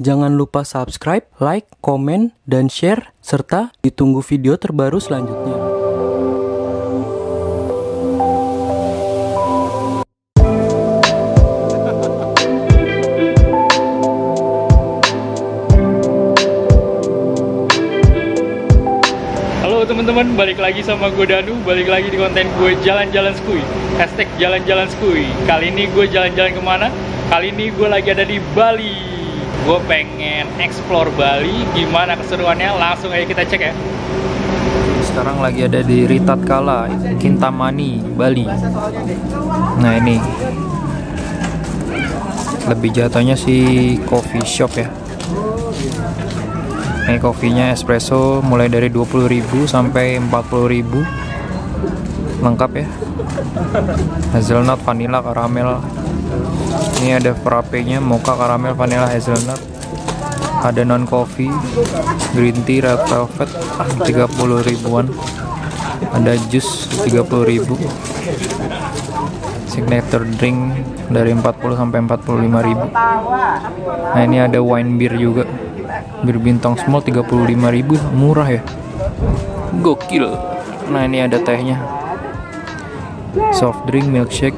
Jangan lupa subscribe, like, komen, dan share, serta ditunggu video terbaru selanjutnya. Halo teman-teman, balik lagi sama gue Danu, balik lagi di konten gue jalan-jalan skuy. Hashtag jalan-jalan skuy. Kali ini gue jalan-jalan kemana? Kali ini gue lagi ada di Bali. Gue pengen explore Bali, gimana keseruannya? Langsung aja kita cek ya. Sekarang lagi ada di Ritatkala, Kintamani, Bali. Nah ini lebih jatuhnya sih coffee shop ya. Ini kopinya espresso mulai dari 20.000 sampai 40.000. Lengkap ya. Hazelnut, vanilla, karamel. Ini ada frappe-nya, mocha, karamel, vanilla, hazelnut. Ada non coffee, green tea, red velvet 30 ribuan. Ada jus 30.000. Signature drink dari 40 sampai 45.000. Nah, ini ada wine beer juga. Bir bintang small 35.000, murah ya. Gokil. Nah, ini ada tehnya. Soft drink, milkshake.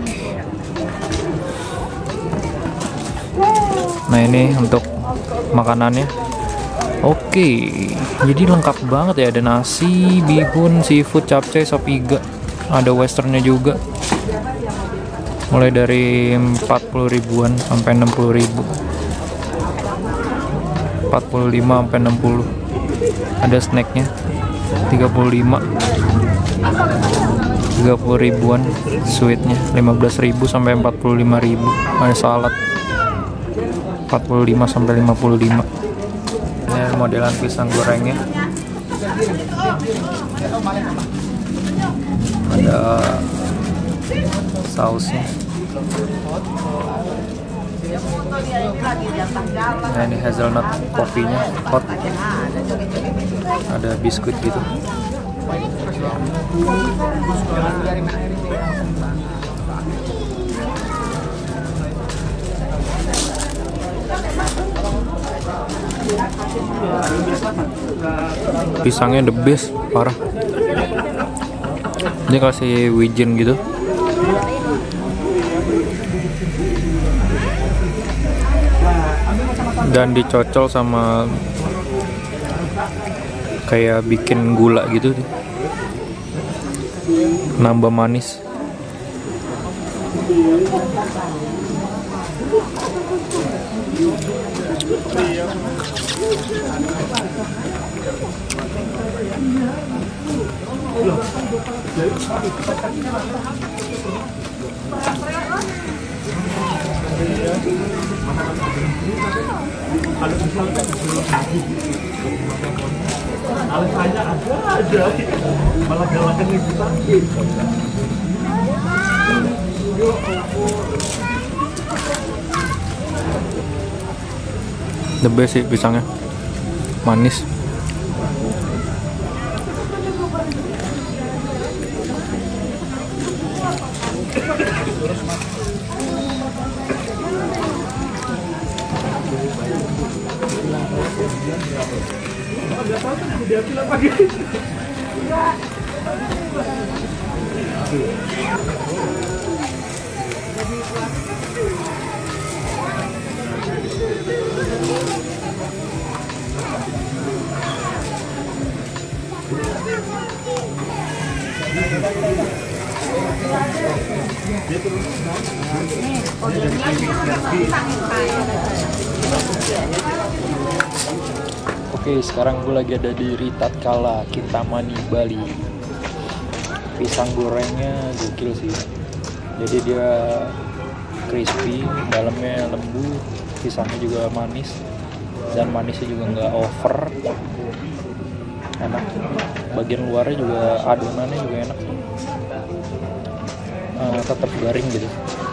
Nah, ini untuk makanannya. Oke, jadi lengkap banget ya. Ada nasi, bihun, seafood, capcay, sop iga. Ada westernnya juga. Mulai dari 40 ribuan sampai 60 ribu. 45 sampai 60. Ada snacknya 35 ribuan, sweetnya 15.000 sampai 45.000. Ada salad 45 sampai 55. Ini modelan pisang gorengnya. Ada sausnya. Nah, ini hazelnut kopinya hot. Ada biskuit gitu. Pisangnya the best, parah. Ini kasih wijen gitu. Dan dicocol sama kayak bikin gula gitu, nambah manis. The best sih pisangnya, manis. Oke, sekarang gue lagi ada di Ritatkala, Kintamani, Bali. Pisang gorengnya gokil sih. Jadi dia crispy, dalamnya lembut, pisangnya juga manis, dan manisnya juga nggak over. Enak. Bagian luarnya juga, adonannya juga enak. Tetap garing gitu.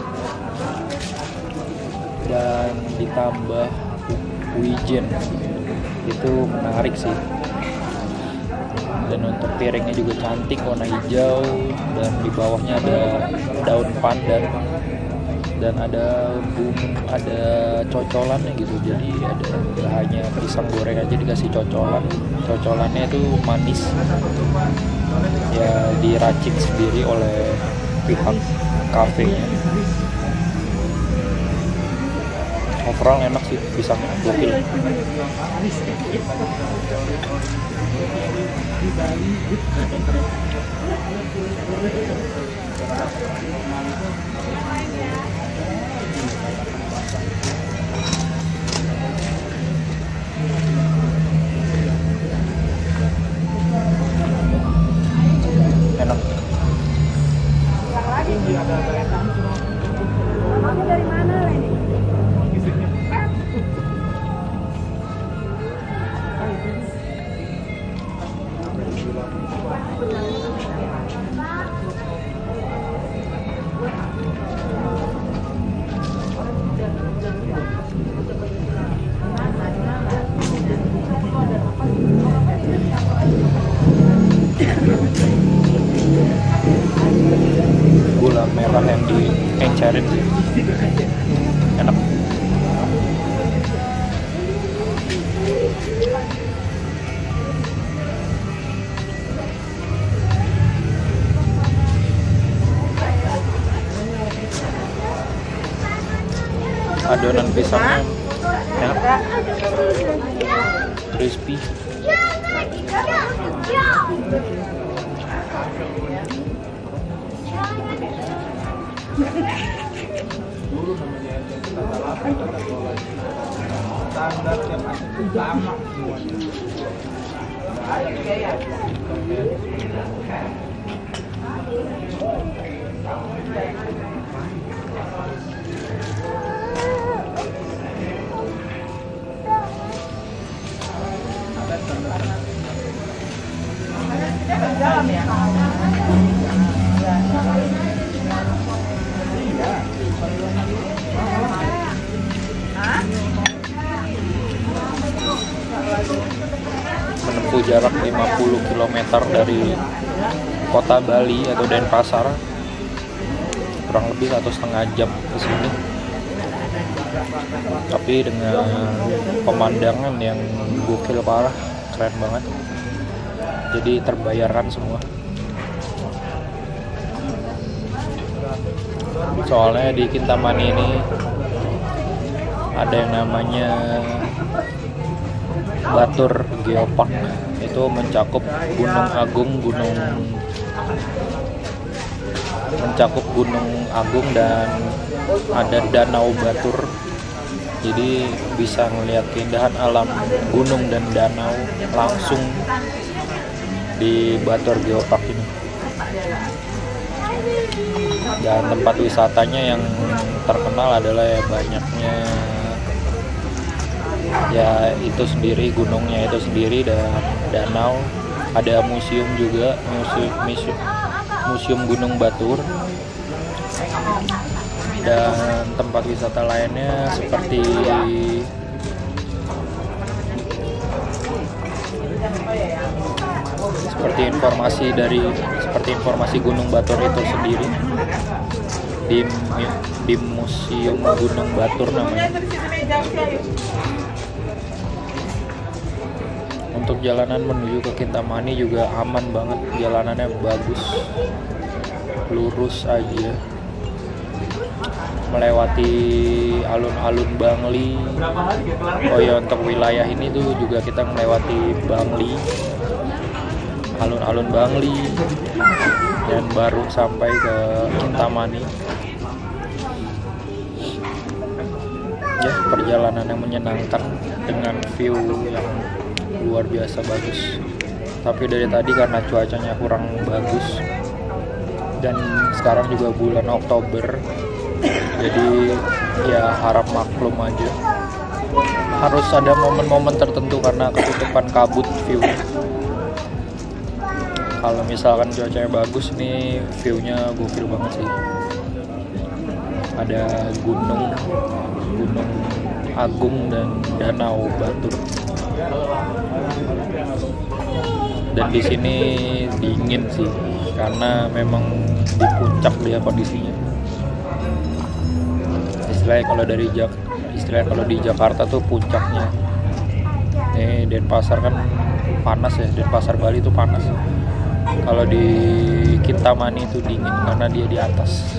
Dan ditambah wijen. Itu menarik sih. Dan untuk piringnya juga cantik, warna hijau, dan di bawahnya ada daun pandan dan ada ada cocolannya gitu. Jadi ada nggak hanya pisang goreng aja dikasih cocolannya itu manis ya, diracik sendiri oleh pihak kafenya. Overall enak sih pisangnya, gokil. Enak. Mamanya dari mana, Leni? Gula merah yang diencerin sih, enak. Adonan pisangnya enak, crispy. Menempuh jarak 50 km dari kota Bali atau Denpasar, kurang lebih 1,5 jam ke sini. Tapi dengan pemandangan yang gokil parah, keren banget. Jadi terbayarkan semua. Soalnya di Kintamani ini ada yang namanya Batur Geopark. Itu mencakup Gunung Agung dan ada Danau Batur. Jadi bisa melihat keindahan alam gunung dan danau langsung di Batur Geopark ini. Dan tempat wisatanya yang terkenal adalah ya banyaknya ya itu sendiri, gunungnya itu sendiri dan danau. Ada museum juga, museum Gunung Batur, dan tempat wisata lainnya seperti informasi Gunung Batur itu sendiri di Museum Gunung Batur namanya. Untuk jalanan menuju ke Kintamani juga aman banget, jalanannya bagus, lurus aja, melewati alun-alun Bangli. Oh ya, untuk wilayah ini tuh juga kita melewati Bangli, alun-alun Bangli, dan baru sampai ke Kintamani. Ya, perjalanan yang menyenangkan dengan view yang luar biasa bagus. Tapi dari tadi karena cuacanya kurang bagus dan sekarang juga bulan Oktober, jadi ya harap maklum aja. Harus ada momen-momen tertentu karena ketutupan kabut view. Kalau misalkan cuacanya bagus nih, view-nya gokil banget sih. Ada Gunung Agung dan Danau Batur. Dan di sini dingin sih, karena memang di puncak dia kondisinya. istilahnya kalau di Jakarta tuh puncaknya. Nih Denpasar kan panas ya, Denpasar Bali itu panas. Kalau di Kintamani itu dingin karena dia di atas.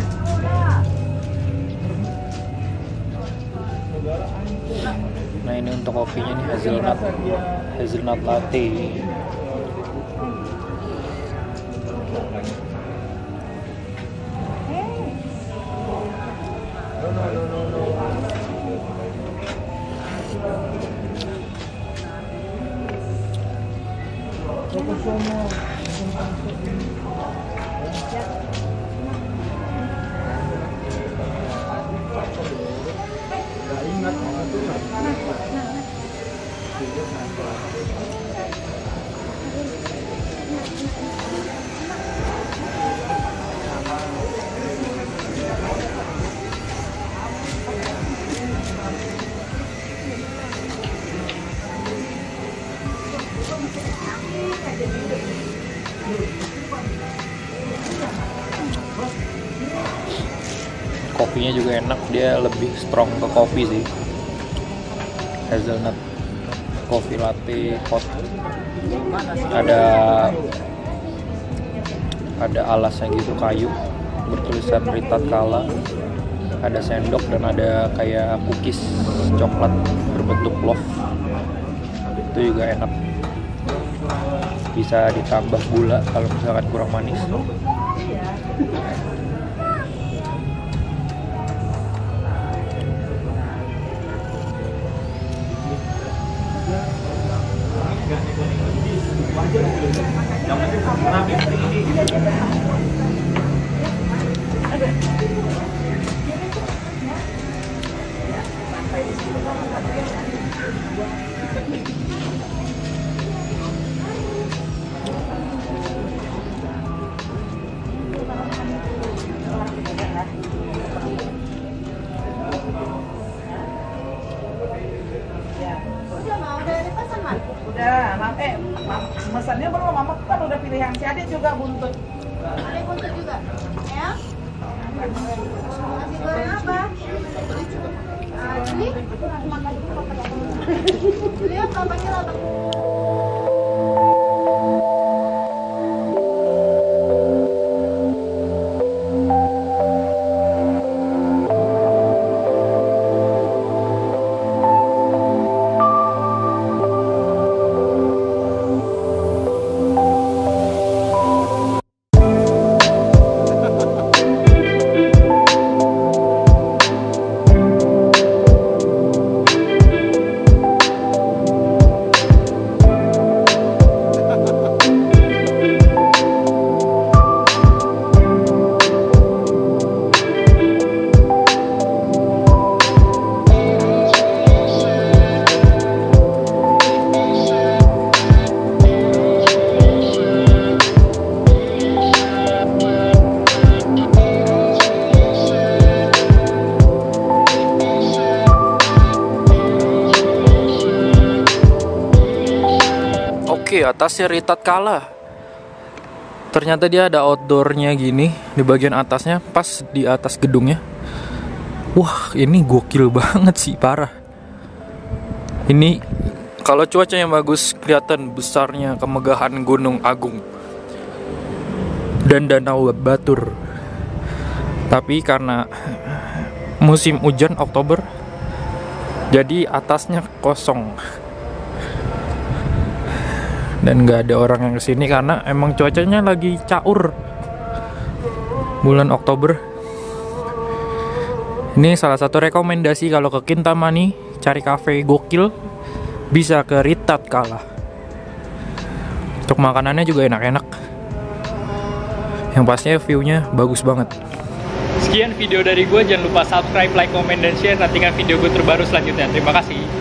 Nah ini untuk kopinya nih hazelnut latte. Kopinya juga enak, dia lebih strong ke kopi sih. Hazelnut coffee latte hot. Ada alasnya gitu, kayu bertulisan Ritat Kala. Ada sendok dan ada kayak cookies coklat berbentuk love. Itu juga enak. Bisa ditambah gula kalau misalkan kurang manis. Mesannya belum, mama kan udah pilihan. Si adik juga buntut. Ada buntut juga, ya? Nasi goreng apa? Ini? Lihat bapaknya apa? Oke, atasnya Ritat Kala. Ternyata dia ada outdoornya gini di bagian atasnya, pas di atas gedungnya. Wah, ini gokil banget sih, parah. Ini kalau cuacanya bagus, kelihatan besarnya kemegahan Gunung Agung dan Danau Batur. Tapi karena musim hujan Oktober, jadi atasnya kosong. Dan nggak ada orang yang kesini karena emang cuacanya lagi caur bulan Oktober. Ini salah satu rekomendasi kalau ke Kintamani cari cafe gokil, bisa ke Ritat Kala. Untuk makanannya juga enak-enak. Yang pastinya view-nya bagus banget. Sekian video dari gue, jangan lupa subscribe, like, comment, dan share. Nantikan video gue terbaru selanjutnya. Terima kasih.